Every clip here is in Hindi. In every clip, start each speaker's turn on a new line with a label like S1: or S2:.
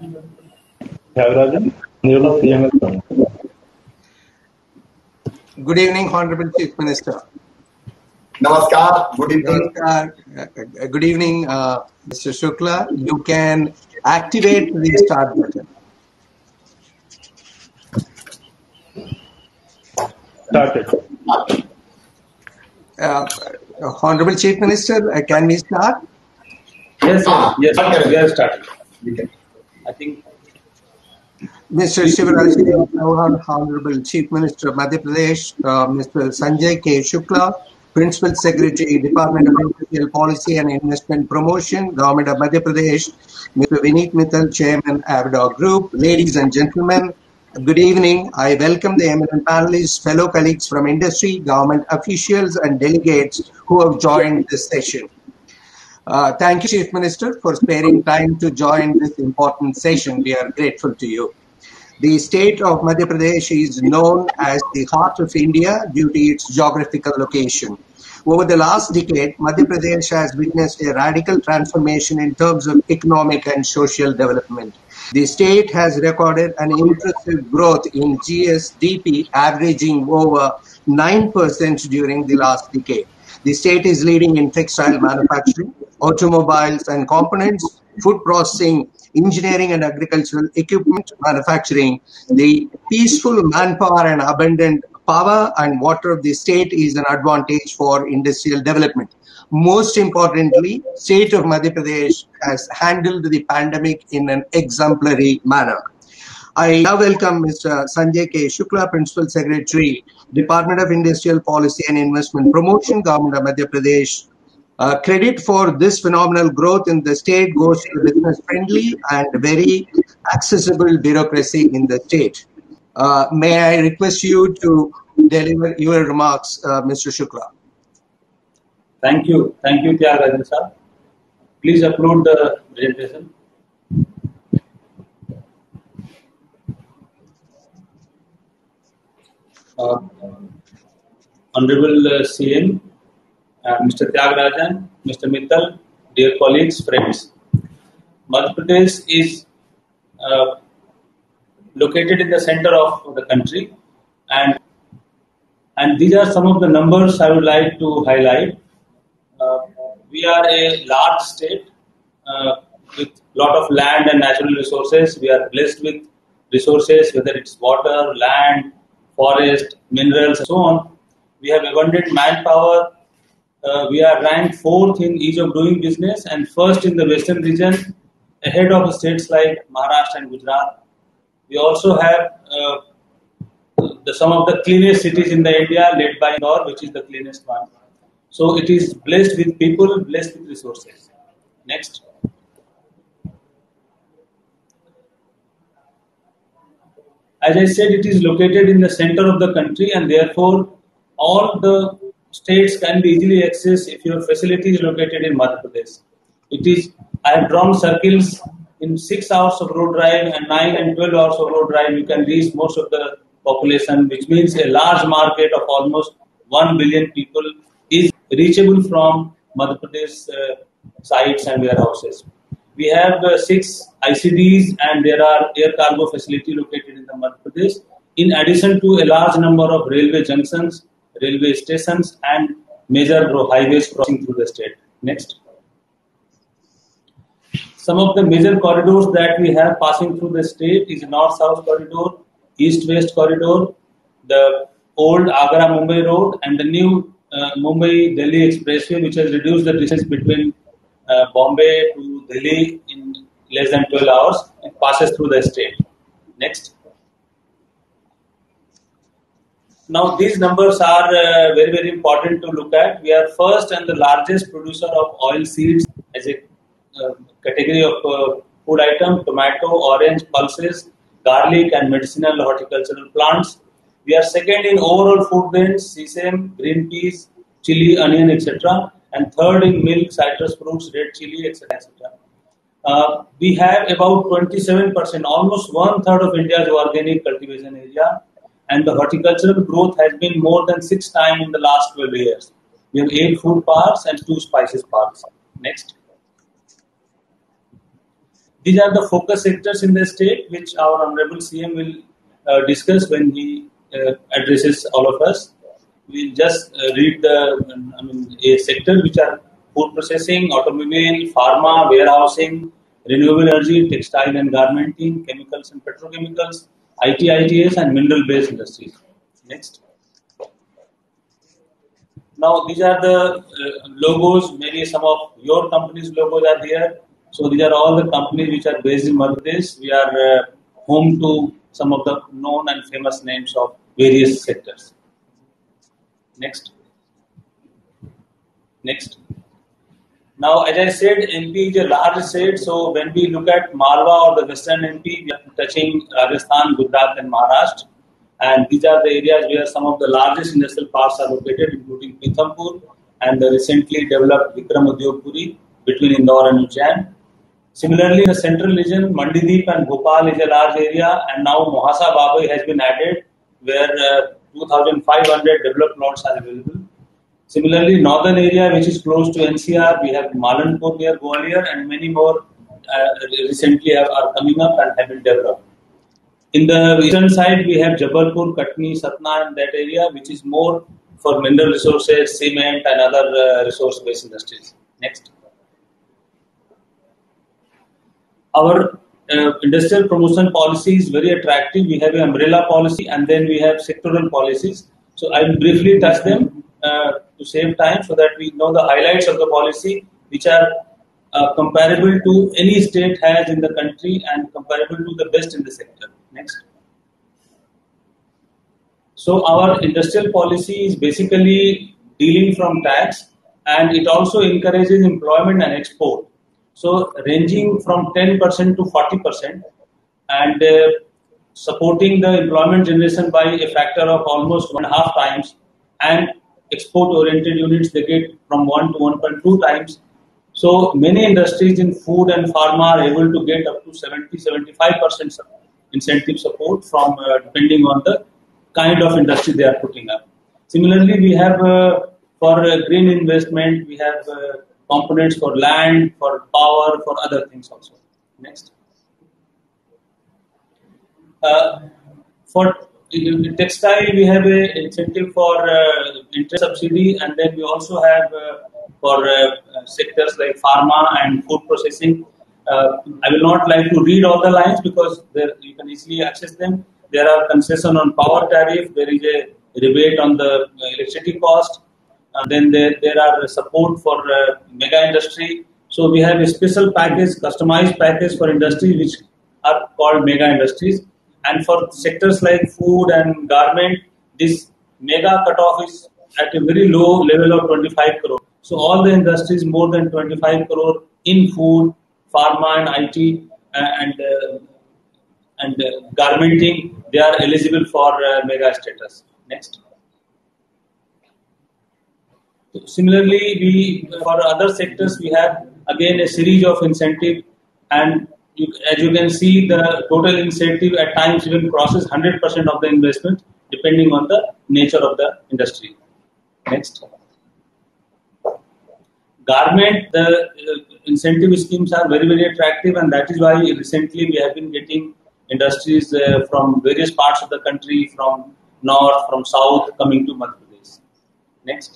S1: Thiagarajan, Honorable CM has come.
S2: Good evening, Honorable Chief Minister.
S3: Namaskar. Good evening.
S2: Namaskar. Good evening, Mr. Shukla. You can activate the start button.
S1: Started.
S2: Honorable Chief Minister, can we start?
S4: Yes, sir. Yes, we are starting.
S3: I think
S2: Mr. Shivraj Singh Chauhan, Honorable Chief Minister of Madhya Pradesh, Mr. Sanjay K. Shukla, Principal Secretary, Department of Industrial Policy and Investment Promotion, Government of Madhya Pradesh, Mr. Vineet Mittal, Chairman, Avedor Group, ladies and gentlemen, good evening. I welcome the eminent panelists, fellow colleagues from industry, government officials and delegates who have joined this session. Thank you, Chief Minister, for sparing time to join this important session. We are grateful to you. The state of Madhya Pradesh is known as the heart of India due to its geographical location. Over the last decade, Madhya Pradesh has witnessed a radical transformation in terms of economic and social development. The state has recorded an impressive growth in GSDP, averaging over 9% during the last decade. The state is leading in textile manufacturing, automobiles and components, food processing, engineering and agricultural equipment manufacturing. The peaceful manpower and abundant power and water of the state is an advantage for industrial development. Most importantly, state of Madhya Pradesh has handled the pandemic in an exemplary manner. I now welcome Mr. Sanjay K. Shukla, Principal Secretary, Department of Industrial Policy and Investment Promotion, Government of Madhya Pradesh. Credit for this phenomenal growth in the state goes to the business-friendly and very accessible bureaucracy in the state. May I request you to deliver your remarks, Mr. Shukla?
S4: Thank you, Thiagarajan sir. Please upload the presentation. Honorable CM, Mr. Thiagarajan, Mr. Mittal, dear colleagues, friends. Madhya Pradesh is located in the center of the country, and these are some of the numbers I would like to highlight. We are a large state with a lot of land and natural resources. We are blessed with resources, whether it's water, land, forest, minerals, and so on. We have abundant manpower. We are ranked 4th in ease of doing business and 1st in the western region, ahead of states like Maharashtra and Gujarat. We also have some of the cleanest cities in the India, led by Indore, which is the cleanest one. So it is blessed with people, blessed with resources. Next. As I said, it is located in the center of the country, and therefore all the states can be easily accessed if your facility is located in Madhya Pradesh. I have drawn circles in 6 hours of road drive and 9 and 12 hours of road drive. You can reach most of the population, which means a large market of almost 1 billion people is reachable from Madhya Pradesh sites and warehouses. We have 6 ICDs and there are air cargo facility located in the Madhya Pradesh, in addition to a large number of railway junctions, railway stations and major highways crossing through the state. Next. Some of the major corridors that we have passing through the state is North-South corridor, East-West corridor, the old Agra-Mumbai road and the new Mumbai-Delhi expressway, which has reduced the distance between Bombay to Delhi in less than 12 hours. It passes through the state. Next. Now these numbers are very, very important to look at. We are first and the largest producer of oil seeds as a category of food item, tomato, orange, pulses, garlic and medicinal horticultural plants. We are second in overall food grains, sesame, green peas, chili, onion, etc. And third in milk, citrus fruits, red chili, etc. We have about 27%, almost 1/3 of India's organic cultivation area. And the horticultural growth has been more than 6 times in the last 12 years. We have 8 food parks and 2 spices parks. Next. These are the focus sectors in the state, which our Honorable CM will discuss when he addresses all of us. We'll just read a sector which are food processing, automobile, pharma, warehousing, renewable energy, textile and garmenting, chemicals and petrochemicals, IT, ITS, and mineral-based industries. Next. Now, these are the logos. Maybe some of your company's logos are here. So, these are all the companies which are based in Madhya Pradesh. We are home to some of the known and famous names of various sectors. Next. Next. Now, as I said, MP is a large state. So, when we look at Malwa or the Western MP, we are touching Rajasthan, Gujarat, and Maharashtra. And these are the areas where some of the largest industrial parks are located, including Pithampur and the recently developed Vikram Udyog Puri between Indore and Ujjain. Similarly, in the central region, Mandideep and Bhopal is a large area, and now Mohasa Babai has been added, where 2,500 developed lots are available. Similarly, northern area, which is close to NCR, we have Malanpur near Gwalior, and many more recently are coming up and have been developed. In the eastern side, we have Jabalpur, Katni, Satna, and that area, which is more for mineral resources, cement, and other resource-based industries. Next. Our industrial promotion policy is very attractive. We have an umbrella policy, and then we have sectoral policies. So I will briefly touch them to save time, so that we know the highlights of the policy, which are comparable to any state has in the country and comparable to the best in the sector. Next. So our industrial policy is basically dealing from tax, and it also encourages employment and export. So ranging from 10% to 40%, and supporting the employment generation by a factor of almost 1.5 times, and export-oriented units, they get from 1 to 1.2 times. So many industries in food and pharma are able to get up to 70-75% incentive support from depending on the kind of industry they are putting up. Similarly, we have for green investment, we have components for land, for power, for other things also. Next. For textile, we have an incentive for interest subsidy, and then we also have for sectors like pharma and food processing. I will not like to read all the lines because you can easily access them. There are concession on power tariff. There is a rebate on the electricity cost. Then there are support for mega industry. So we have a special package, customized package for industries which are called mega industries. And for sectors like food and garment, this mega cutoff is at a very low level of 25 crore. So all the industries more than 25 crore in food, pharma and IT and garmenting, they are eligible for mega status. Next. Similarly, for other sectors, we have again a series of incentive, and as you can see, the total incentive at times even crosses 100% of the investment, depending on the nature of the industry. Next. Garment, the incentive schemes are very, very attractive, and that is why recently we have been getting industries from various parts of the country, from north, from south, coming to Madhya Pradesh. Next.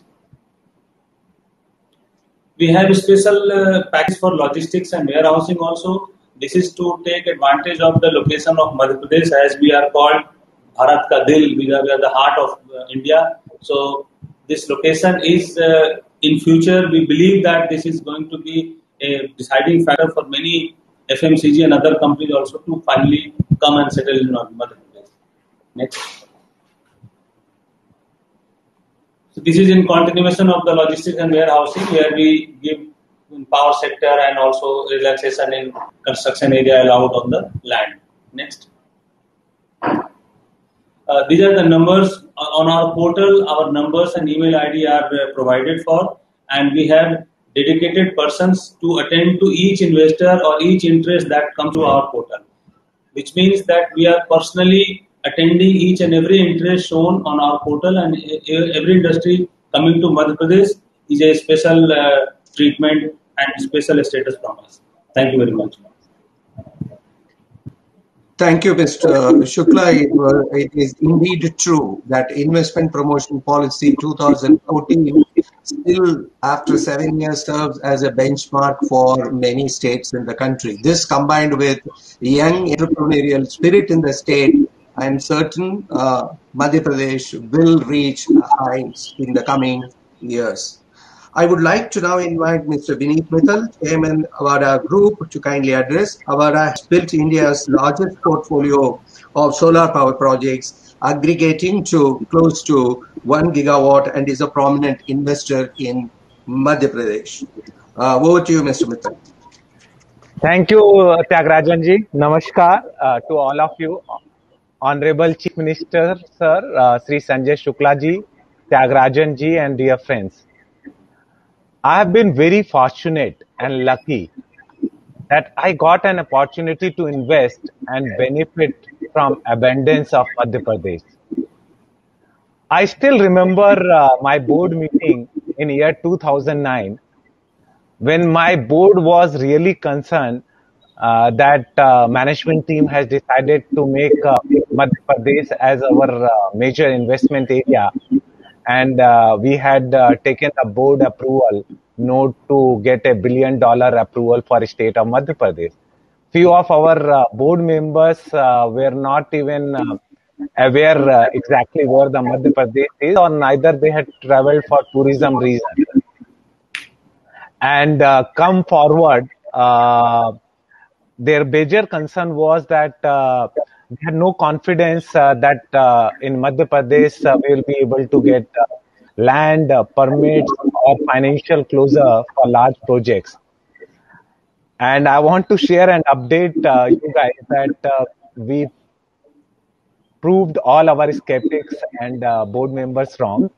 S4: We have a special package for logistics and warehousing also. This is to take advantage of the location of Madhya Pradesh, as we are called Bharat Ka Dil, we are the heart of India. So this location is in future, we believe that this is going to be a deciding factor for many FMCG and other companies also to finally come and settle in Madhya Pradesh. Next. So this is in continuation of the logistics and warehousing, where we give in power sector and also relaxation in construction area allowed on the land. Next. These are the numbers on our portal. Our numbers and email ID are provided for, and we have dedicated persons to attend to each investor or each interest that comes to our portal, which means that we are personally attending each and every interest shown on our portal, and every industry coming to Madhya Pradesh is a special treatment and special status from us. Thank you very much.
S2: Thank you, Mr. Shukla. It is indeed true that investment promotion policy 2014 still after 7 years serves as a benchmark for many states in the country. This combined with young entrepreneurial spirit in the state, I am certain Madhya Pradesh will reach heights in the coming years. I would like to now invite Mr. Vineet Mittal, Chairman Avada Group, to kindly address. Avada has built India's largest portfolio of solar power projects, aggregating to close to 1 gigawatt, and is a prominent investor in Madhya Pradesh. Over to you, Mr. Mittal.
S5: Thank you, Tyagarajanji. Namaskar to all of you. Honorable Chief Minister, Sir, Sri Sanjay Shukla ji, Tyagarajanji, and dear friends. I have been very fortunate and lucky that I got an opportunity to invest and benefit from abundance of Madhya Pradesh. I still remember my board meeting in year 2009 when my board was really concerned that management team has decided to make Madhya Pradesh as our major investment area, and we had taken a board approval note to get $1 billion approval for the state of Madhya Pradesh. Few of our board members were not even aware exactly where the Madhya Pradesh is, or neither they had traveled for tourism reasons. And come forward, their major concern was that they had no confidence that in Madhya Pradesh we will be able to get land, permits, or financial closure for large projects. And I want to share and update you guys that we proved all our skeptics and board members wrong.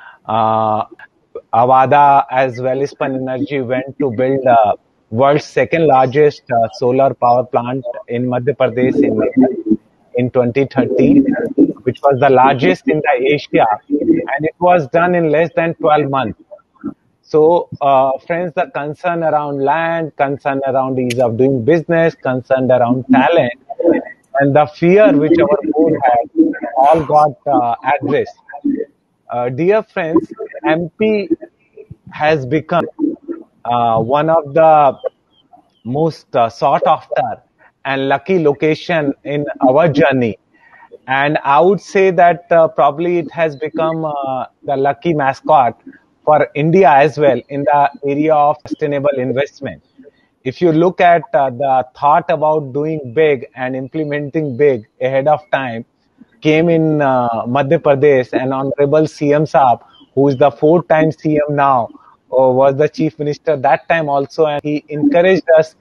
S5: Avada as well as Pan Energy went to build world's second largest solar power plant in Madhya Pradesh in 2013, which was the largest in the Asia, and it was done in less than 12 months. So, friends, the concern around land, concern around ease of doing business, concern around talent, and the fear which our board had all got addressed. Dear friends, MP has become one of the most sought after and lucky location in our journey. And I would say that probably it has become the lucky mascot for India as well in the area of sustainable investment. If you look at the thought about doing big and implementing big ahead of time came in Madhya Pradesh, and Honorable CM Saab, who is the 4th-time CM now, was the Chief Minister that time also, and he encouraged us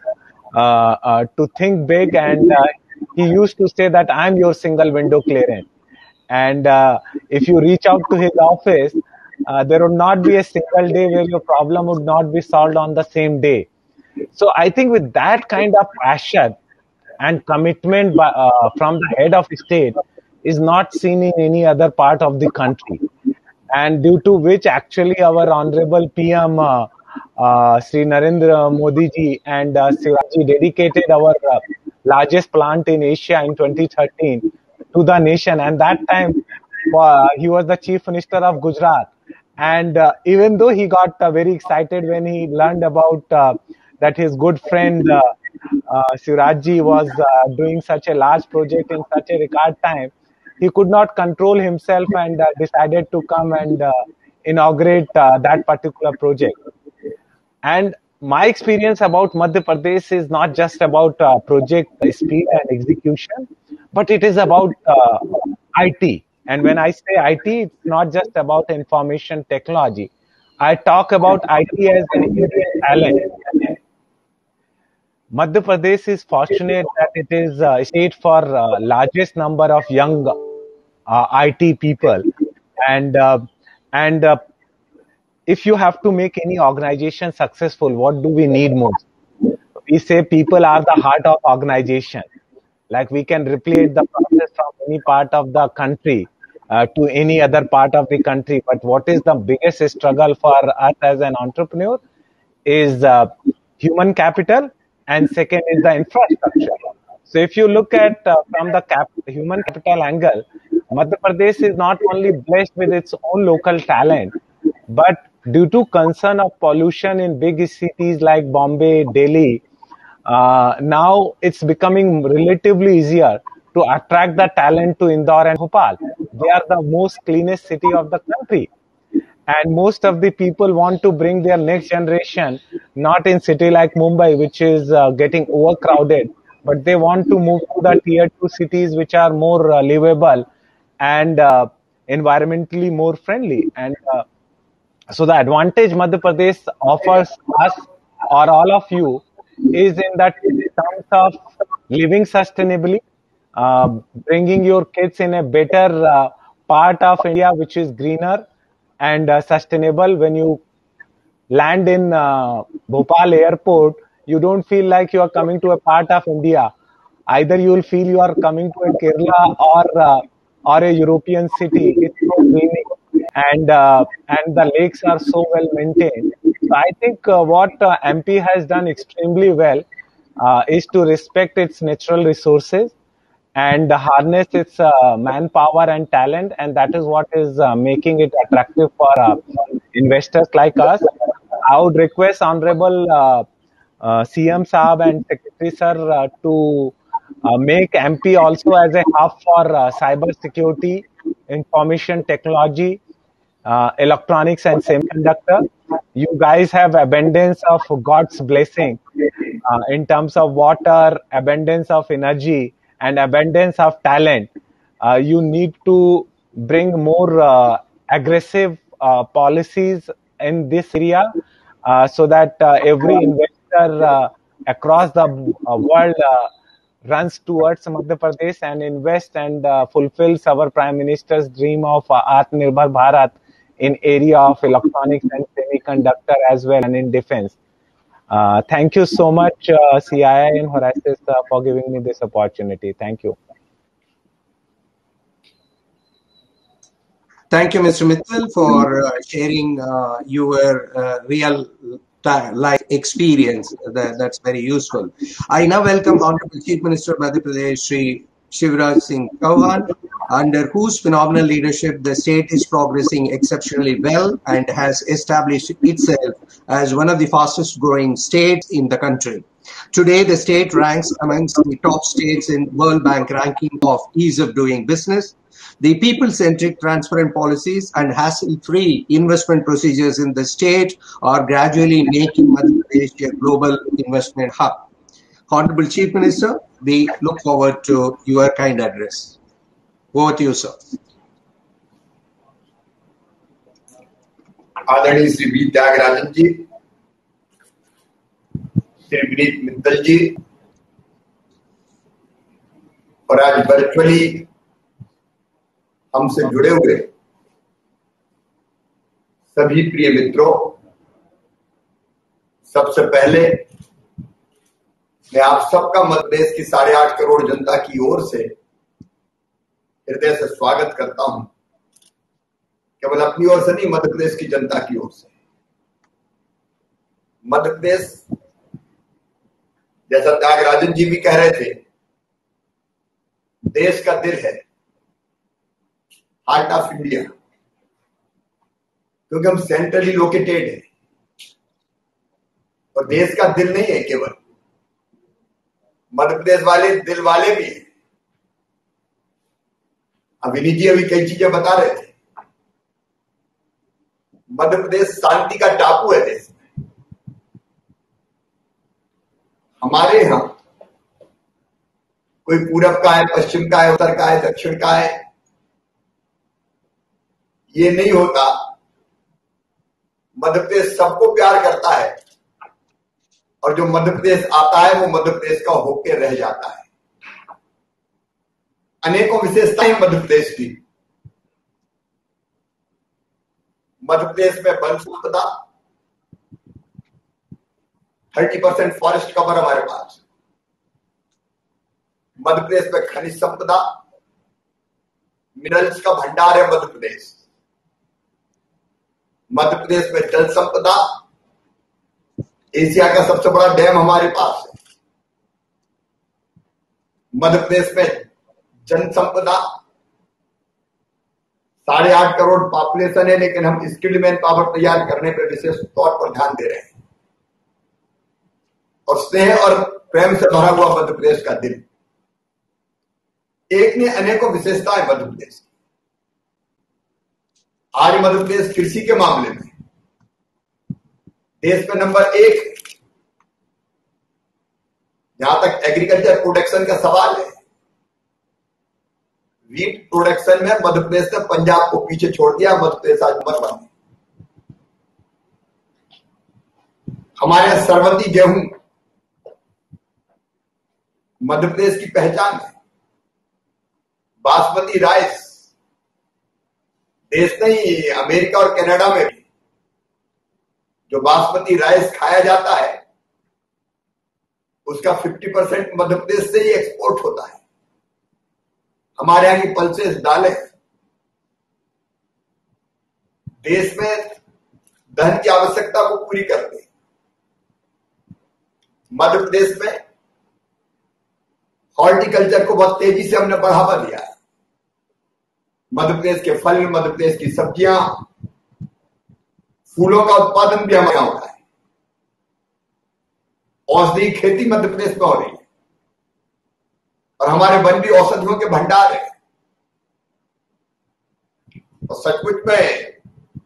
S5: to think big, and he used to say that I'm your single window clearance. And if you reach out to his office, there would not be a single day where your problem would not be solved on the same day. So I think with that kind of passion and commitment from the head of state is not seen in any other part of the country. And due to which actually our Honorable PM Sri Narendra Modi ji and Shivaji dedicated our largest plant in Asia in 2013 to the nation. And that time he was the Chief Minister of Gujarat. And even though he got very excited when he learned about that his good friend Shivaji was doing such a large project in such a record time, he could not control himself and decided to come and inaugurate that particular project. And my experience about Madhya Pradesh is not just about project speed and execution, but it is about IT. And when I say IT, it's not just about information technology. I talk about IT as an Indian talent. Madhya Pradesh is fortunate that it is a state for largest number of young IT people, and if you have to make any organization successful, what do we need most? We say people are the heart of organization. Like we can replicate the process from any part of the country to any other part of the country, but what is the biggest struggle for us as an entrepreneur is human capital and second is the infrastructure. So if you look at from the human capital angle, Madhya Pradesh is not only blessed with its own local talent, but due to concern of pollution in big cities like Bombay, Delhi, now it's becoming relatively easier to attract the talent to Indore and Bhopal. They are the most cleanest city of the country. And most of the people want to bring their next generation, not in city like Mumbai, which is getting overcrowded, but they want to move to the tier 2 cities, which are more livable and environmentally more friendly. And so the advantage Madhya Pradesh offers us or all of you is in that terms of living sustainably, bringing your kids in a better part of India, which is greener and sustainable. When you land in Bhopal airport, you don't feel like you are coming to a part of India. Either you will feel you are coming to a Kerala or a European city. It's so green and the lakes are so well maintained. So I think what MP has done extremely well is to respect its natural resources and harness its manpower and talent, and that is what is making it attractive for investors like us. I would request Honorable CM Saab and Secretary Sir to make MP also as a hub for cyber security, information technology, electronics and semiconductor. You guys have abundance of God's blessing in terms of water, abundance of energy, and abundance of talent. You need to bring more aggressive policies in this area so that every investor across the world runs towards Madhya Pradesh and invest and fulfills our Prime Minister's dream of Atmanirbhar Bharat in area of electronics and semiconductor as well, and in defense. Thank you so much, CII and Horasis, for giving me this opportunity. Thank you.
S2: Thank you, Mr. Mittal, for sharing your real life experience. That's very useful. I now welcome Honorable Chief Minister of Madhya Pradesh, Shri Shivraj Singh Chauhan, under whose phenomenal leadership the state is progressing exceptionally well and has established itself as one of the fastest growing states in the country. Today, the state ranks amongst the top states in World Bank ranking of ease of doing business. The people-centric, transparent policies and hassle-free investment procedures in the state are gradually making Madhya Pradesh a global investment hub. Honorable Chief Minister, we look forward to your kind address. Over to you, sir.
S3: आदरणीय श्री बी त्यागराजन जी, श्री विनीत मित्तल जी, और आज वर्चुअली हमसे जुड़े हुए सभी प्रिय मित्रों, सबसे पहले मैं आप सबका मध्य प्रदेश की 8.5 करोड़ जनता की ओर से हृदय से स्वागत करता हूं। केवल अपनी ओर से नहीं, मध्य प्रदेश की जनता की ओर से। मध्य प्रदेश, जैसा त्यागराजन जी भी कह रहे थे, देश का दिल है, हार्ट ऑफ इंडिया, क्योंकि हम सेंट्रली लोकेटेड है और देश का दिल नहीं है केवल, मध्य प्रदेश वाले दिल वाले भी हैं। विनीत जी अभी कई चीजें बता रहे थे। मध्य प्रदेश शांति का टापू है देश में। हमारे यहां कोई पूरब का है, पश्चिम का है, उत्तर का है, दक्षिण का है, ये नहीं होता। मध्य प्रदेश सबको प्यार करता है और जो मध्य प्रदेश आता है वो मध्य प्रदेश का होके रह जाता है। अनेकों विशेषताएं मध्य प्रदेश की। मध्य प्रदेश में वन संपदा, 30% फॉरेस्ट कवर हमारे पास। मध्य प्रदेश में खनिज संपदा, मिनरल्स का भंडार है मध्य प्रदेश। मध्य प्रदेश में जल संपदा, एशिया का सबसे बड़ा डैम हमारे पास है। मध्य प्रदेश में जनसंपदा 8.5 करोड़ पॉपुलेशन है, लेकिन हम स्किल्ड मैन पावर तैयार करने पर विशेष तौर पर ध्यान दे रहे हैं। और स्नेह और प्रेम से भरा हुआ मध्य प्रदेश का दिल, एक ने अनेकों विशेषताएं मध्य प्रदेश की। आज मध्य प्रदेश कृषि के मामले में देश में नंबर 1 है। जहां तक एग्रीकल्चर प्रोडक्शन का सवाल है, वीट प्रोडक्शन में मध्य प्रदेश ने पंजाब को पीछे छोड़ दिया। मध्य प्रदेश आज नंबर 1 है। हमारे सरवती गेहूं मध्य प्रदेश की पहचान है। बासमती राइस देश नहीं, अमेरिका और कनाडा में भी जो बासमती राइस खाया जाता है उसका 50% मध्य प्रदेश से ही एक्सपोर्ट होता है। हमारे यहां की पल्सेस दालें देश में दहन की आवश्यकता को पूरी करते हैं। मध्य प्रदेश में हॉर्टिकल्चर को बहुत तेजी से हमने बढ़ावा दिया है। मध्य प्रदेश के फल, मध्य प्रदेश की सब्जियां, फूलों का उत्पादन भी हमारे यहां होता है। औषधि खेती मध्य प्रदेश में हो रही है और हमारे वन भी औषधियों के भंडार है। और सचमुच में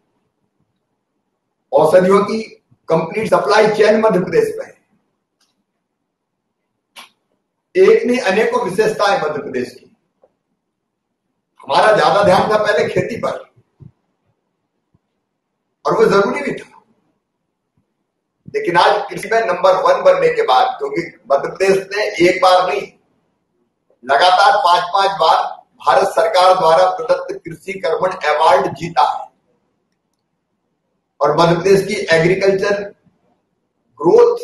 S3: औषधियों की complete supply chain Madhya Pradesh में है। एक ने अनेकों विशेषताएं मध्य प्रदेश की। हमारा ज्यादा ध्यान था पहले खेती पर, और वो जरूरी भी था, लेकिन आज कृषि में नंबर 1 बनने के बाद, क्योंकि मध्य प्रदेश ने एक बार नहीं लगातार 5-5 बार भारत सरकार द्वारा प्रदत्त कृषि कर्मण अवार्ड जीता है। और मध्य प्रदेश की एग्रीकल्चर ग्रोथ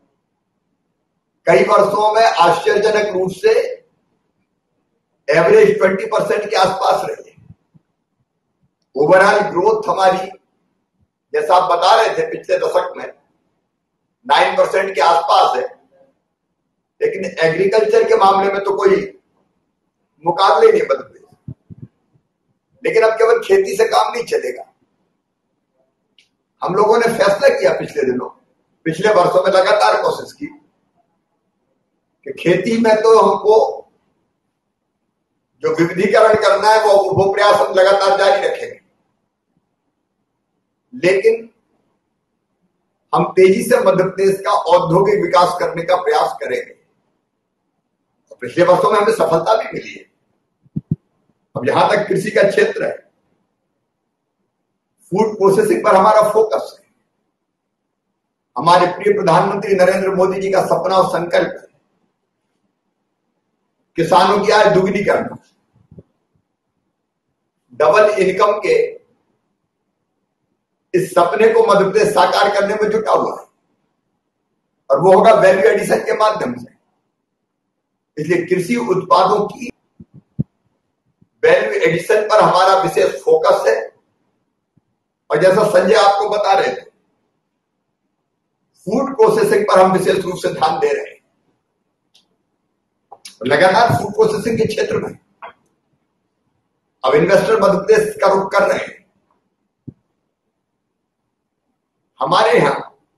S3: कई वर्षों में आश्चर्यजनक रूप से एवरेज 20% के आसपास रही है। ओवरऑल ग्रोथ हमारी, जैसा आप बता रहे थे, पिछले दशक में 9% के आसपास है। लेकिन एग्रीकल्चर के मामले में तो कोई मुकाबले नहीं मध्य प्रदेश। लेकिन अब केवल खेती से काम नहीं चलेगा। हम लोगों ने फैसला किया पिछले वर्षों में लगातार कोशिश की कि खेती में तो हमको जो विविधीकरण करना है वो प्रयास हम लगातार जारी रखेंगे, लेकिन हम तेजी से मध्य प्रदेश का औद्योगिक विकास करने का प्रयास करेंगे। और पिछले वर्षों में हमें सफलता भी मिली है। अब जहां तक कृषि का क्षेत्र है, फूड प्रोसेसिंग पर हमारा फोकस है। हमारे प्रिय प्रधानमंत्री नरेंद्र मोदी जी का सपना और संकल्प है किसानों की आय दुगनी करना। डबल इनकम के इस सपने को मध्य प्रदेश साकार करने में जुटा हुआ है, और वो होगा वैल्यू एडिशन के माध्यम से। इसलिए कृषि उत्पादों की वैल्यू एडिशन पर हमारा विशेष फोकस है। और जैसा संजय आपको बता रहे थे, फूड प्रोसेसिंग पर हम विशेष रूप से ध्यान दे रहे हैं। लगातार फूड प्रोसेसिंग के क्षेत्र में अब इन्वेस्टर मध्य प्रदेश का रुख कर रहे हैं। हमारे यहां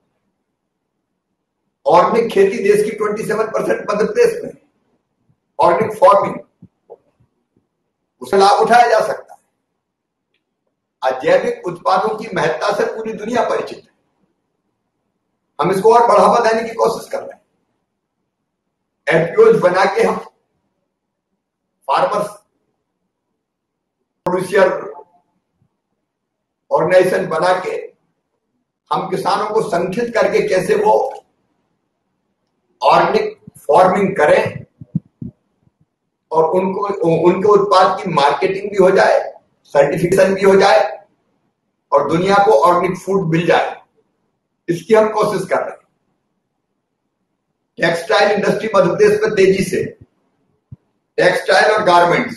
S3: ऑर्गेनिक खेती देश की 27% मध्य प्रदेश में, ऑर्गेनिक फार्मिंग, उसे लाभ उठाया जा सकता है। आज जैविक उत्पादों की महत्ता से पूरी दुनिया परिचित है। हम इसको और बढ़ावा देने की कोशिश कर रहे हैं। एफपीओज बना के हम फार्मर्स प्रोड्यूसर ऑर्गेनाइजेशन बना के हम किसानों को संगठित करके कैसे वो ऑर्गेनिक फार्मिंग करें और उनके उत्पाद की मार्केटिंग भी हो जाए, सर्टिफिकेशन भी हो जाए और दुनिया को ऑर्गेनिक फूड मिल जाए, इसकी हम कोशिश कर रहे हैं। टेक्सटाइल इंडस्ट्री मध्य प्रदेश में तेजी से, टेक्सटाइल और गारमेंट्स,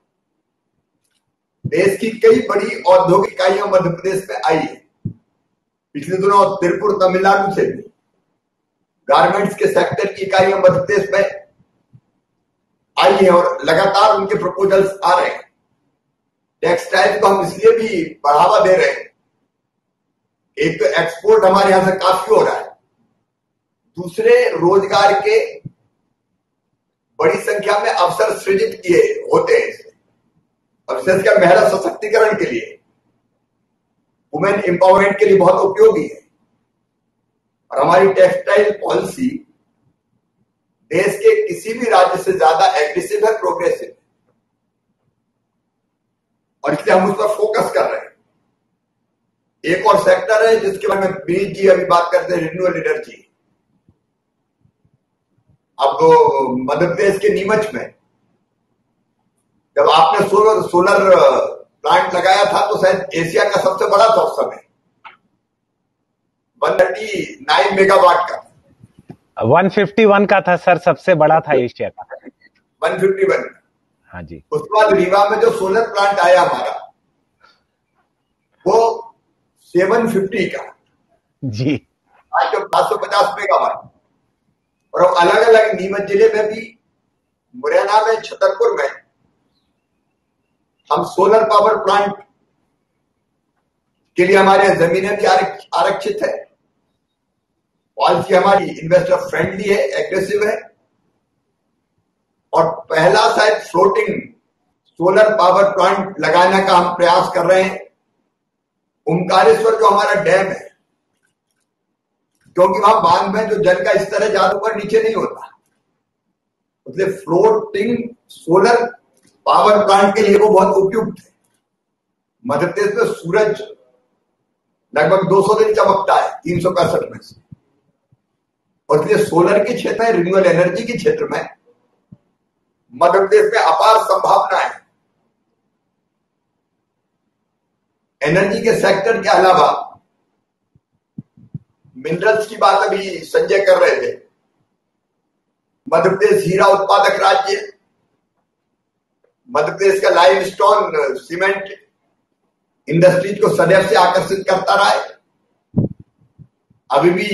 S3: देश की कई बड़ी औद्योगिक इकाइयां मध्य प्रदेश में आई है। पिछले दिनों तिरुपुर तमिलनाडु से भी गारमेंट्स के सेक्टर की इकाइयां मध्य प्रदेश में आई है और लगातार उनके प्रपोजल्स आ रहे हैं। टेक्सटाइल को हम इसलिए भी बढ़ावा दे रहे हैं, एक तो एक्सपोर्ट हमारे यहां से काफी हो रहा है, दूसरे रोजगार के बड़ी संख्या में अवसर सृजित किए होते हैं इससे, और विशेषकर महिला सशक्तिकरण के लिए, वुमेन एम्पावरमेंट के लिए बहुत उपयोगी है। और हमारी टेक्सटाइल पॉलिसी देश के किसी भी राज्य से ज्यादा एग्रेसिव है, प्रोग्रेसिव है, और इसलिए हम उस पर फोकस कर रहे हैं। एक और सेक्टर है जिसके बारे में विनीत जी अभी बात करते हैं, रिन्यूएबल एनर्जी। अब मध्य प्रदेश के नीमच में जब आपने सोलर प्लांट लगाया था तो शायद एशिया का सबसे बड़ा था उस समय, 139 मेगावाट का,
S5: 151 का था सर, सबसे बड़ा था एशिया का,
S3: 151।
S5: हाँ जी।
S3: उसके बाद रीवा में जो सोलर प्लांट आया हमारा, वो 750 का
S5: जी,
S3: आज तो 550 मेगावाट। और अब अलग अलग नीमच जिले में भी, मुरैना में, छतरपुर में हम सोलर पावर प्लांट के लिए हमारे जमीनें भी आरक्षित है। पॉलिसी हमारी इन्वेस्टर फ्रेंडली है, एग्रेसिव है, और पहला शायद फ्लोटिंग सोलर पावर प्लांट लगाने का हम प्रयास कर रहे हैं ओमकारेश्वर, जो हमारा डैम है, क्योंकि वहां बांध में जो जल का स्तर है ज्यादा ऊपर नीचे नहीं होता, इसलिए फ्लोटिंग सोलर पावर प्लांट के लिए वो बहुत उपयुक्त है। मध्य प्रदेश में सूरज लगभग 200 दिन चमकता है 365 में से, और इसलिए सोलर के क्षेत्र में, रिन्यूएबल एनर्जी के क्षेत्र में मध्य प्रदेश में अपार संभावनाएं है। एनर्जी के सेक्टर के अलावा मिनरल्स की बात अभी संजय कर रहे थे। मध्य प्रदेश हीरा उत्पादक राज्य है। मध्य प्रदेश का लाइमस्टोन सीमेंट इंडस्ट्रीज को सदैव से आकर्षित करता रहा है। अभी भी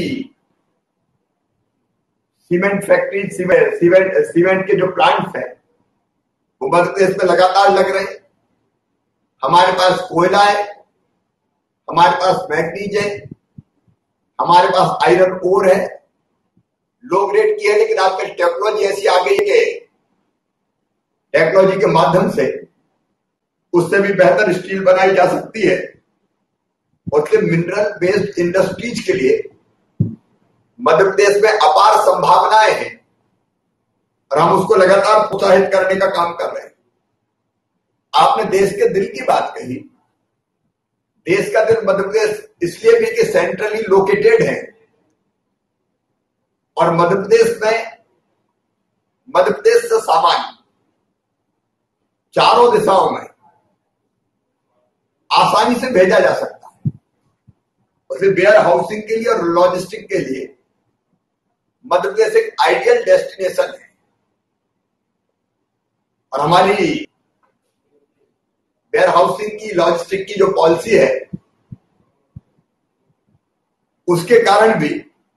S3: सीमेंट फैक्ट्री, सीमेंट के जो प्लांट्स हैं वो मध्य प्रदेश में लगातार लग रहे हैं। हमारे पास कोयला है, हमारे पास मैग्नीज है, हमारे पास आयरन ओर है, लो ग्रेड की है, लेकिन आजकल टेक्नोलॉजी ऐसी आ गई है, टेक्नोलॉजी के माध्यम से उससे भी बेहतर स्टील बनाई जा सकती है। और इसलिए मिनरल बेस्ड इंडस्ट्रीज के लिए मध्य प्रदेश में अपार संभावनाएं हैं, और हम उसको लगातार प्रोत्साहित करने का काम कर रहे हैं। आपने देश के दिल की बात कही। देश का दिल मध्य प्रदेश इसलिए भी कि सेंट्रली लोकेटेड है, और मध्य प्रदेश से सामान चारों दिशाओं में आसानी से भेजा जा सकता है। और वेयर हाउसिंग के लिए और लॉजिस्टिक के लिए मध्य प्रदेश एक आइडियल डेस्टिनेशन है। और हमारी वेयर हाउसिंग की, लॉजिस्टिक की जो पॉलिसी है, उसके कारण भी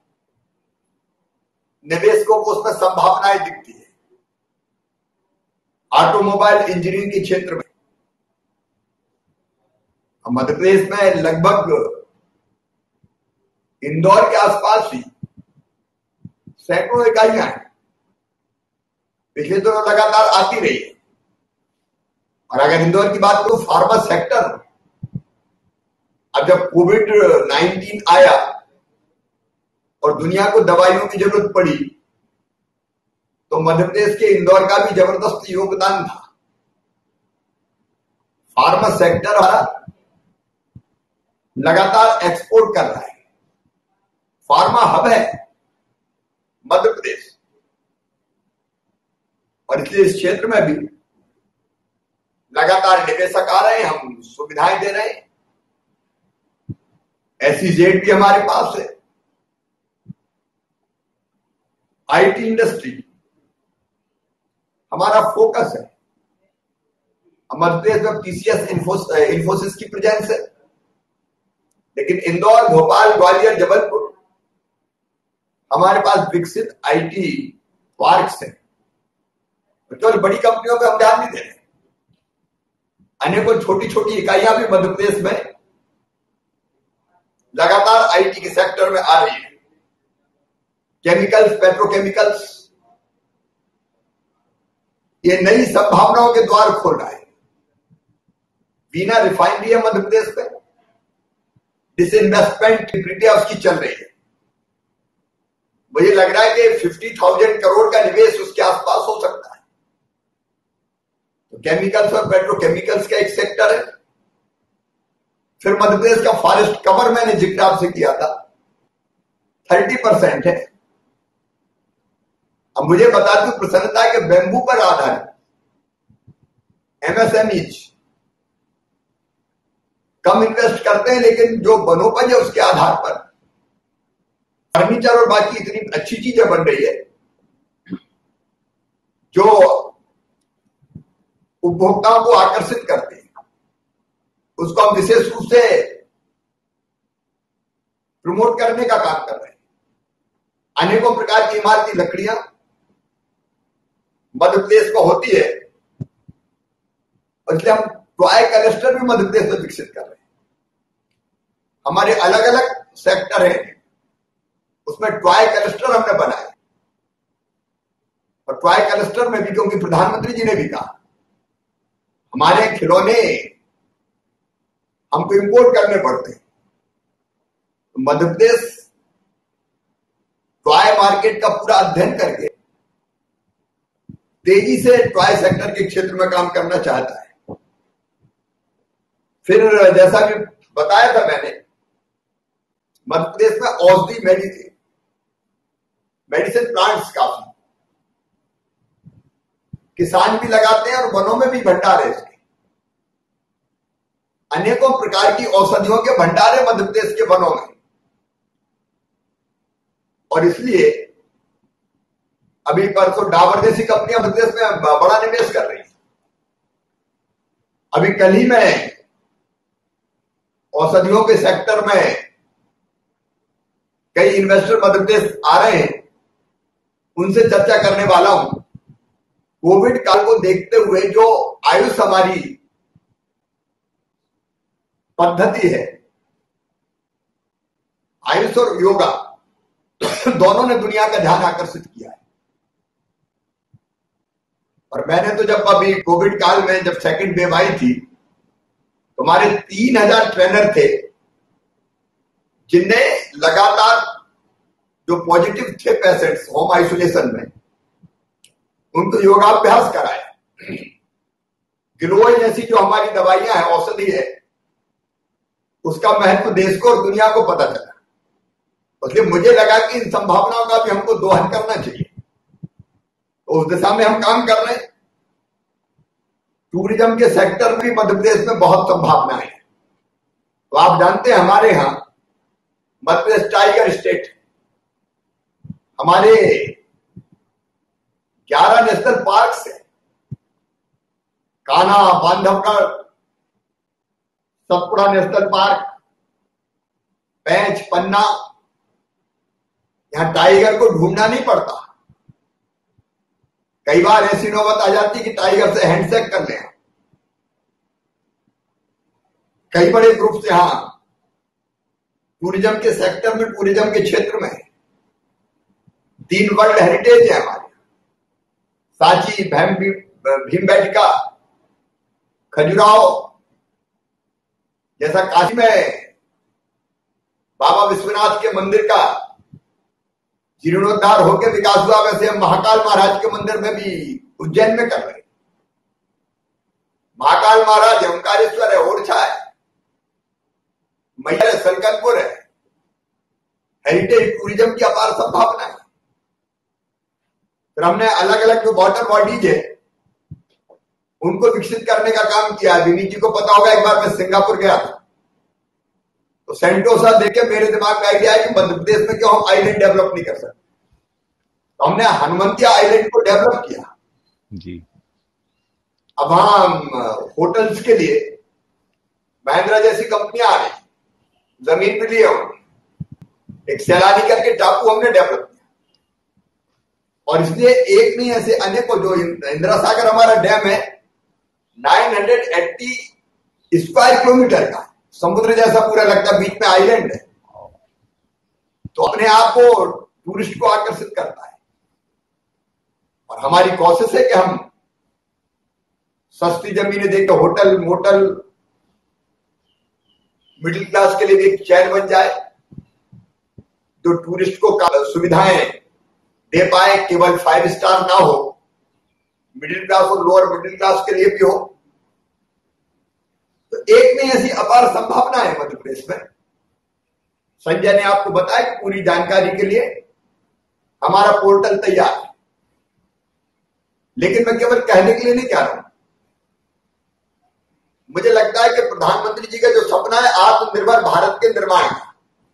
S3: निवेशकों को उसमें संभावनाएं दिखती है। ऑटोमोबाइल इंजीनियरिंग के क्षेत्र में मध्य प्रदेश में लगभग इंदौर के आसपास ही सैकड़ों इकाइयां हैं, पिछले दिनों लगातार आती रही है। और अगर इंदौर की बात करूं, फार्मा सेक्टर, अब जब कोविड-19 आया और दुनिया को दवाइयों की जरूरत पड़ी, तो मध्य प्रदेश के इंदौर का भी जबरदस्त योगदान था। फार्मा सेक्टर हमारा लगातार एक्सपोर्ट कर रहा है। फार्मा हब है मध्य प्रदेश, और इसलिए इस क्षेत्र में भी लगातार निवेशक आ रहे हैं, हम सुविधाएं दे रहे हैं। SEZ भी हमारे पास है। IT इंडस्ट्री हमारा फोकस है। मध्य प्रदेश में TCS, इन्फोसिस की प्रेजेंस है, लेकिन इंदौर, भोपाल, ग्वालियर, जबलपुर हमारे पास विकसित IT पार्क्स हैं। केवल बड़ी कंपनियों पे हम ध्यान नहीं दे रहे, अनेकों छोटी छोटी इकाइयां भी मध्य प्रदेश में लगातार आईटी के सेक्टर में आ रही है। केमिकल्स, पेट्रोकेमिकल्स, ये नई संभावनाओं के द्वार खोल रहा है। वीना रिफाइनरी है मध्य प्रदेश में, डिसइन्वेस्टमेंट प्रक्रिया उसकी चल रही है। मुझे लग रहा है कि 50,000 करोड़ का निवेश उसके आसपास हो सकता है। तो केमिकल्स और पेट्रोकेमिकल्स का एक सेक्टर है। फिर मध्य प्रदेश का फॉरेस्ट कवर मैंने जिक्र आपसे किया था, 30% है। अब मुझे बता दूं प्रसन्नता के बेम्बू पर आधारित एमएसएमईज कम इन्वेस्ट करते हैं, लेकिन जो वनोपज है उसके आधार पर फर्नीचर और बाकी इतनी अच्छी चीजें बन रही है जो उपभोक्ताओं को आकर्षित करते हैं। उसको हम विशेष रूप से प्रमोट करने का काम कर रहे हैं। अनेकों प्रकार की इमारती लकड़ियां मध्य प्रदेश को होती है, और इसलिए हम टॉय क्लस्टर भी मध्य प्रदेश में विकसित कर रहे हैं। हमारे अलग अलग सेक्टर हैं, उसमें टॉय क्लस्टर हमने बनाए। और टॉय क्लस्टर में भी, क्योंकि प्रधानमंत्री जी ने भी कहा हमारे खिलौने हमको इंपोर्ट करने पड़ते हैं, तो मध्य प्रदेश टॉय मार्केट का पूरा अध्ययन करके तेजी से टॉय सेक्टर के क्षेत्र में काम करना चाहता है। फिर जैसा कि बताया था मैंने, मध्य प्रदेश में औषधि मेडिसिन प्लांट्स काफी किसान भी लगाते हैं और वनों में भी भंडार है इसके। अनेकों प्रकार की औषधियों के भंडार है मध्य प्रदेश के वनों में, और इसलिए अभी परसों डाबर जैसी कंपनियां मध्य प्रदेश में बड़ा निवेश कर रही है। अभी कल ही में औषधियों के सेक्टर में कई इन्वेस्टर मध्य प्रदेश आ रहे हैं, उनसे चर्चा करने वाला हूं। कोविड काल को देखते हुए जो आयुष हमारी पद्धति है, आयुष और योगा दोनों ने दुनिया का ध्यान आकर्षित किया है। और मैंने तो जब अभी कोविड काल में जब सेकंड वेव आई थी, तो हमारे 3,000 ट्रेनर थे जिनने लगातार जो पॉजिटिव थे पेशेंट्स होम आइसोलेशन में, उनको योगाभ्यास कराया। ग्लोई जैसी जो हमारी दवाइयां हैं, औषधि है, उसका महत्व देश को और दुनिया को पता चला। इसलिए मुझे लगा कि इन संभावनाओं का भी हमको दोहन करना चाहिए, तो उस दिशा में हम काम कर रहे हैं। टूरिज्म के सेक्टर में भी मध्य प्रदेश में बहुत संभावनाएं हैं। तो आप जानते हैं हमारे यहां मध्य प्रदेश टाइगर स्टेट, हमारे 11 नेशनल पार्क है, कान्हा, बांधवगढ़, सतपुड़ा नेशनल पार्क, पेंच, पन्ना। यहां टाइगर को ढूंढना नहीं पड़ता। कई बार ऐसी नौबत आ जाती कि टाइगर से हैंडशेक कर लें। कई बड़े ग्रुप्स यहां टूरिज्म के सेक्टर में, टूरिज्म के क्षेत्र में 3 वर्ल्ड हेरिटेज है हमारे, सांची, भीमबेटका, खजुराहो। जैसा काशी में बाबा विश्वनाथ के मंदिर का जीर्णोद्धार होकर विकास हुआ, वैसे हम महाकाल महाराज के मंदिर में भी उज्जैन में कर रहे हैं। महाकाल महाराज है, ओंकारेश्वर है, ओरछा है, मैया है, संकल्पपुर है। हेरिटेज टूरिज्म की अपार संभावना है। फिर हमने अलग अलग जो वाटर बॉडीज है उनको विकसित करने का काम किया। विनीत जी को पता होगा, एक बार मैं सिंगापुर गया था, तो सेंटोसा देख के मेरे दिमाग में आइडिया है कि मध्य प्रदेश में क्यों हम आइलैंड डेवलप नहीं कर सकते। तो हमने हनुमंतिया आइलैंड को डेवलप किया
S5: जी।
S3: अब वहां होटल्स के लिए महिंद्रा जैसी कंपनियां आ रही, जमीन भी लिए, एक सैलानी करके टापू हमने डेवलप किया। और इसलिए एक नहीं, ऐसे अनेकों, जो इंदिरा सागर हमारा डैम है 980 स्क्वायर किलोमीटर का, समुद्र जैसा पूरा लगता है, बीच में आइलैंड है, तो अपने आप को टूरिस्ट को आकर्षित करता है। और हमारी कोशिश है कि हम सस्ती जमीनें देकर होटल मोटल मिडिल क्लास के लिए भी एक चैन बन जाए, जो टूरिस्ट को सुविधाएं दे पाए, केवल 5 स्टार ना हो, मिडिल क्लास और लोअर मिडिल क्लास के लिए भी हो। तो एक में ऐसी अपार संभावना है मध्य प्रदेश में। संजय ने आपको बताया कि पूरी जानकारी के लिए हमारा पोर्टल तैयार है, लेकिन मैं केवल कहने के लिए नहीं कह रहा हूं। मुझे लगता है कि प्रधानमंत्री जी का जो सपना है आत्मनिर्भर भारत के निर्माण का,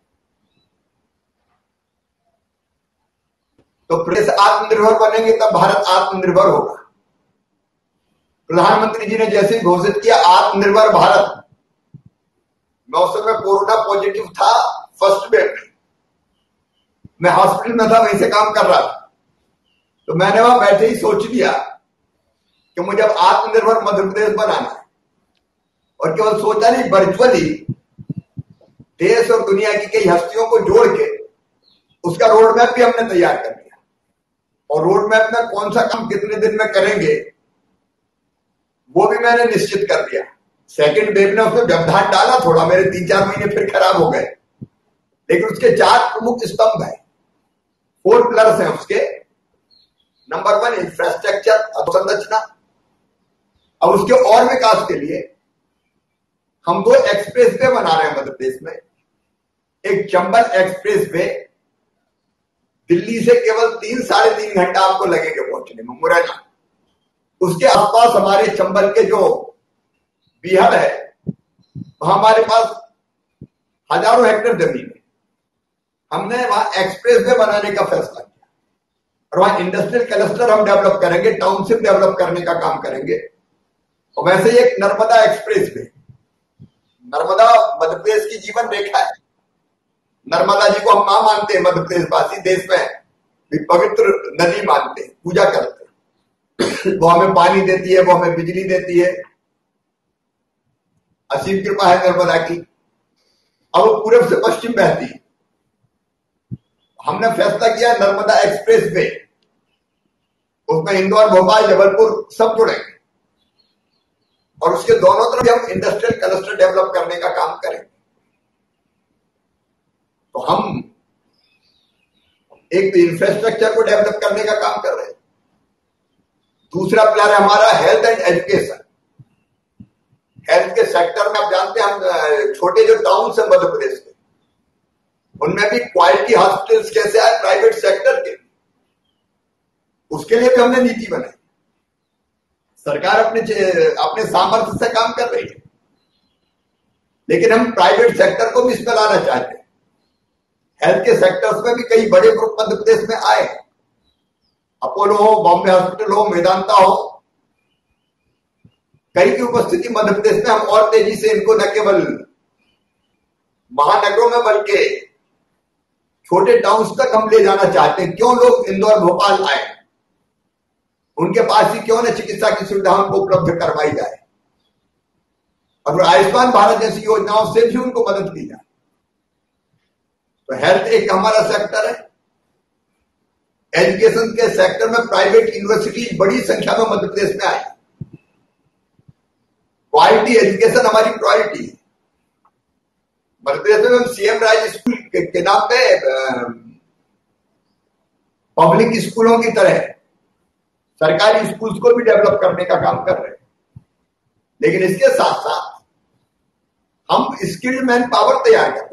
S3: तो प्रदेश आत्मनिर्भर बनेंगे तब भारत आत्मनिर्भर होगा। प्रधानमंत्री जी ने जैसे ही घोषित किया आत्मनिर्भर भारत, मैं उस समय कोरोना पॉजिटिव था, फर्स्ट वेव में मैं हॉस्पिटल में था, वहीं से काम कर रहा था, तो मैंने वहां बैठे ही सोच लिया कि मुझे अब आत्मनिर्भर मध्य प्रदेश बनाना है। और केवल सोचा नहीं, वर्चुअली देश और दुनिया की कई हस्तियों को जोड़ के उसका रोड मैप भी हमने तैयार कर लिया। और रोड मैप में कौन सा काम कितने दिन में करेंगे वो भी मैंने निश्चित कर दिया। सेकंड वेव ने उसमें व्यवधान डाला थोड़ा, मेरे 3-4 महीने फिर खराब हो गए, लेकिन उसके 4 प्रमुख स्तंभ है, 4 पिलर्स हैं उसके। नंबर 1 इंफ्रास्ट्रक्चर, अधोसंरचना। अब उसके और विकास के लिए हम 2 एक्सप्रेस वे बना रहे हैं मध्य प्रदेश में। एक चंबल एक्सप्रेस वे, दिल्ली से केवल 3-3.5 घंटा आपको लगेगा पहुंचने में, मुरैना। उसके आसपास हमारे चंबल के जो बिहार है, वहां हमारे पास हजारों हेक्टेयर जमीन है। हमने वहां एक्सप्रेस वे बनाने का फैसला किया और वहां इंडस्ट्रियल क्लस्टर हम डेवलप करेंगे, टाउनशिप डेवलप करने का काम करेंगे। और वैसे ही एक नर्मदा एक्सप्रेस वे, नर्मदा मध्य प्रदेश की जीवन रेखा है। नर्मदा जी को हम मां मानते हैं, मध्य प्रदेश वासी देश में भी पवित्र नदी मानते हैं, पूजा करते हैं। वो हमें पानी देती है, वो हमें बिजली देती है, असीम कृपा है नर्मदा की। अब वो पूरब से पश्चिम बहती है। हमने फैसला किया नर्मदा एक्सप्रेस वे, उसमें इंदौर, भोपाल, जबलपुर सब जुड़ेंगे और उसके दोनों तरफ हम इंडस्ट्रियल क्लस्टर डेवलप करने का काम करेंगे। तो हम एक तो इंफ्रास्ट्रक्चर को डेवलप करने का काम कर रहे हैं। दूसरा प्लान है हमारा हेल्थ एंड एजुकेशन। हेल्थ के सेक्टर में आप जानते हैं, हम छोटे जो टाउन है मध्य प्रदेश के, उनमें भी क्वालिटी हॉस्पिटल्स कैसे आए प्राइवेट सेक्टर के, उसके लिए भी हमने नीति बनाई। सरकार अपने सामर्थ्य से काम कर रही है, लेकिन हम प्राइवेट सेक्टर को भी इसमें लाना चाहते हैं। हेल्थ के सेक्टर्स में भी कई बड़े ग्रुप मध्य प्रदेश में आए, अपोलो हो, बॉम्बे हॉस्पिटल हो, मेदांता हो, कई की उपस्थिति मध्य प्रदेश में। हम और तेजी से इनको न केवल महानगरों में बल्कि छोटे टाउन्स तक हम ले जाना चाहते हैं। क्यों लोग इंदौर, भोपाल आए, उनके पास ही क्यों न चिकित्सा की सुविधाओं को उपलब्ध करवाई जाए और आयुष्मान भारत जैसी योजनाओं से भी उनको मदद की जाए। तो हेल्थ एक हमारा सेक्टर है। एजुकेशन के सेक्टर में प्राइवेट यूनिवर्सिटीज बड़ी संख्या में मध्य प्रदेश में आई। क्वालिटी एजुकेशन हमारी प्रायोरिटी है। मध्य प्रदेश में हम सीएम राज स्कूल के नाम पे पब्लिक स्कूलों की तरह सरकारी स्कूल्स को भी डेवलप करने का काम कर रहे हैं। लेकिन इसके साथ साथ हम स्किल्ड मैन पावर तैयार कर रहे हैं।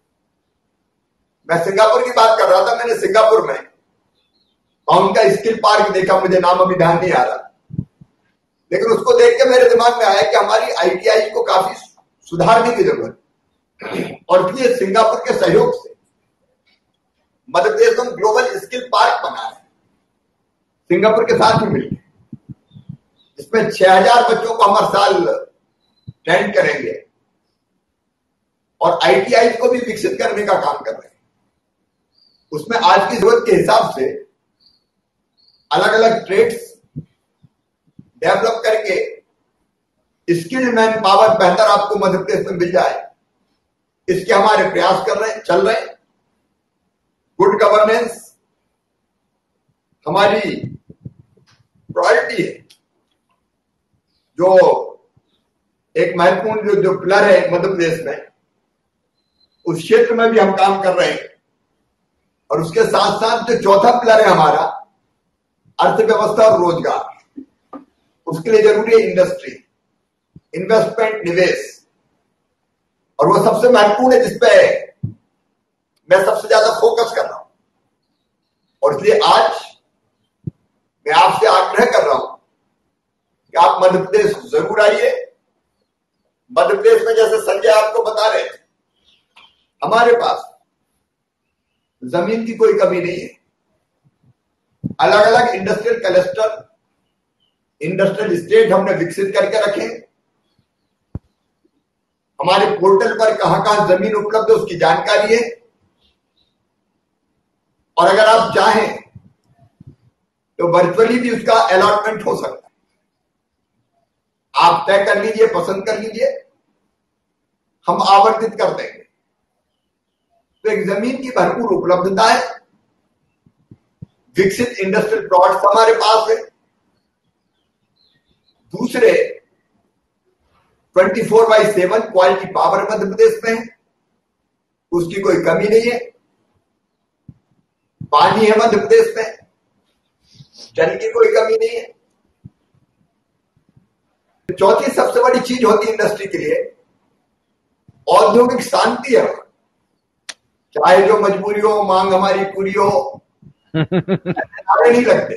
S3: मैं सिंगापुर की बात कर रहा था, मैंने सिंगापुर में उनका स्किल पार्क देखा, मुझे नाम अभी ध्यान नहीं आ रहा, लेकिन उसको देख के मेरे दिमाग में आया कि हमारी आईटीआई को काफी सुधारने की जरूरत है। और इसलिए सिंगापुर के सहयोग से मध्य प्रदेश में ग्लोबल स्किल पार्क बना है, सिंगापुर के साथ ही मिलकर। इसमें 6000 बच्चों को हम हर साल ट्रेन करेंगे और आईटीआई को भी विकसित करने का काम कर रहे हैं। उसमें आज की जरूरत के हिसाब से अलग अलग ट्रेड्स डेवलप करके स्किल्ड मैन पावर बेहतर आपको मध्य प्रदेश में मिल जाए, इसके हमारे प्रयास चल रहे हैं। गुड गवर्नेंस हमारी प्रायोरिटी है, जो एक महत्वपूर्ण जो पिलर है मध्य प्रदेश में, उस क्षेत्र में भी हम काम कर रहे हैं। और उसके साथ साथ जो चौथा पिलर है हमारा, अर्थव्यवस्था और रोजगार, उसके लिए जरूरी है इंडस्ट्री, इन्वेस्टमेंट, निवेश। और वो सबसे महत्वपूर्ण है जिसपे मैं सबसे ज्यादा फोकस कर रहा हूं। और इसलिए आज मैं आपसे आग्रह कर रहा हूं कि आप मध्य प्रदेश जरूर आइए। मध्य प्रदेश में जैसे संजय आपको बता रहे थे, हमारे पास जमीन की कोई कमी नहीं है। अलग अलग इंडस्ट्रियल क्लस्टर, इंडस्ट्रियल स्टेट हमने विकसित करके रखे। हमारे पोर्टल पर कहां कहां जमीन उपलब्ध है उसकी जानकारी है। और अगर आप चाहें तो वर्चुअली भी उसका अलॉटमेंट हो सकता है। आप तय कर लीजिए, पसंद कर लीजिए, हम आवंटित कर देंगे। तो एक जमीन की भरपूर उपलब्धता है, विकसित इंडस्ट्रियल प्लॉट्स हमारे पास है। दूसरे 24/7 क्वालिटी पावर मध्य प्रदेश में है, उसकी कोई कमी नहीं है। पानी है मध्य प्रदेश में, जल की कोई कमी नहीं है। चौथी सबसे बड़ी चीज होती है इंडस्ट्री के लिए, औद्योगिक शांति है। चाहे जो मजबूरी हो, मांग हमारी पूरी हो, नहीं लगते,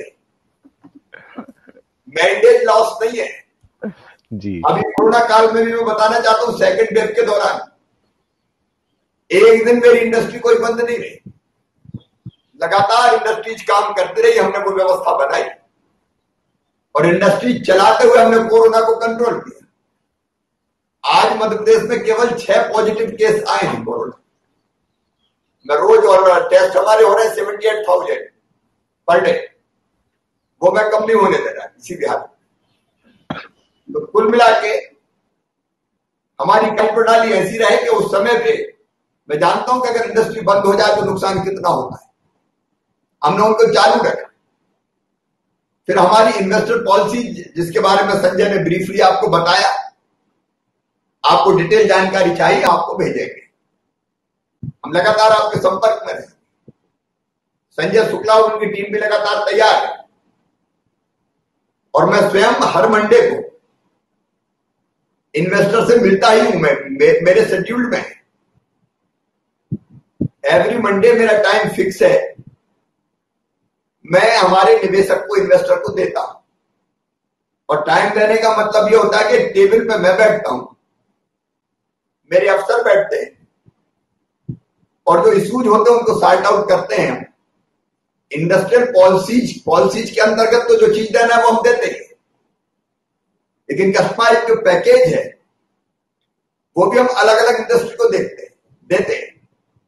S3: मैंडेज लॉस नहीं है
S5: जी।
S3: अभी कोरोना काल में भी मैं बताना चाहता हूं, सेकंड वेव के दौरान एक दिन मेरी इंडस्ट्री कोई बंद नहीं रही, लगातार इंडस्ट्रीज काम करती रही। हमने वो व्यवस्था बनाई और इंडस्ट्री चलाते हुए हमने कोरोना को कंट्रोल किया। आज मध्य प्रदेश में केवल 6 पॉजिटिव केस आए हैं कोरोना में रोज, और टेस्ट हमारे हो रहे हैं 78,000 पर डे। वो मैं कम नहीं होने दे रहा किसी भी हाल में। तो कुल मिला के हमारी कार्य प्रणाली ऐसी रहे कि उस समय पे मैं जानता हूं कि अगर इंडस्ट्री बंद हो जाए तो नुकसान कितना होता है, हमने उनको चालू रखा। फिर हमारी इन्वेस्टर पॉलिसी, जिसके बारे में संजय ने ब्रीफली आपको बताया, आपको डिटेल जानकारी चाहिए आपको भेजेंगे। हम लगातार आपके संपर्क में रहें। संजय शुक्ला और उनकी टीम भी लगातार तैयार है। और मैं स्वयं हर मंडे को इन्वेस्टर से मिलता ही हूं। मेरे शेड्यूल में एवरी मंडे मेरा टाइम फिक्स है। मैं हमारे निवेशक को, इन्वेस्टर को देता हूं। और टाइम देने का मतलब यह होता है कि टेबल पे मैं बैठता हूं, मेरे अफसर बैठते हैं, और जो इश्यूज होते हैं उनको सॉर्ट आउट करते हैं। इंडस्ट्रियल पॉलिसीज के अंतर्गत तो जो चीज देना है वो हम देते हैं, लेकिन कस्टमाइज्ड जो पैकेज है वो भी हम अलग अलग इंडस्ट्री को देते हैं।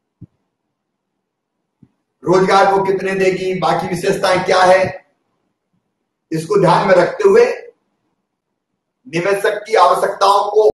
S3: रोजगार वो कितने देगी, बाकी विशेषताएं क्या है, इसको ध्यान में रखते हुए निवेशक की आवश्यकताओं को